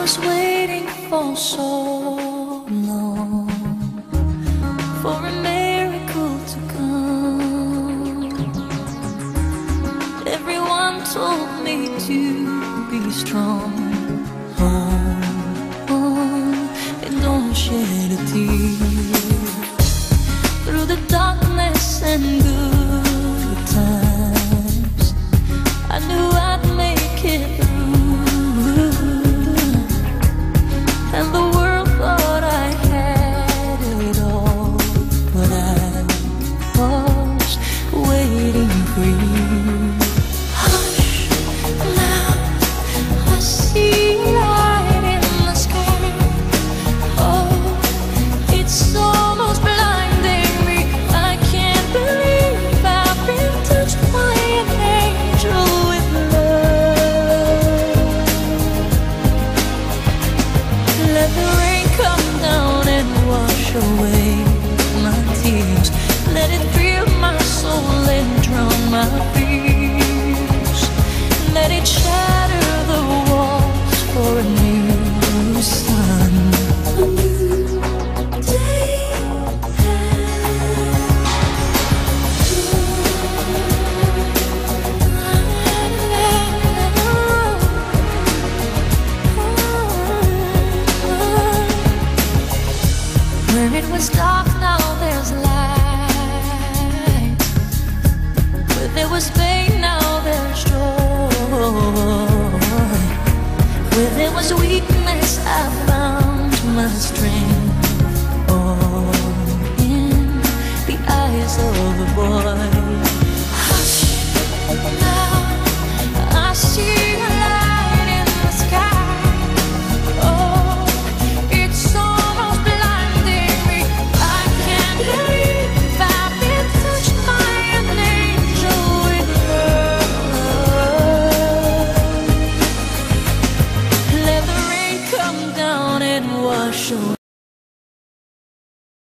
was waiting for so long for a miracle to come. Everyone told me to be strong. Hold on and don't shed a tear. Through the darkness and good times, I knew I'd make it through. And the world thought I had it all, but I was waiting for you. Hush, now I see light in the sky. Oh, it's almost blinding me. I can't believe I've been touched by an angel with love. Let the rain come down and wash away my tears. Let it fill my soul and drown my fears. Let it shatter the walls for a new sun. A new day. Where it was dark, now there's light. Where there was pain, now there's joy. Where there was weakness,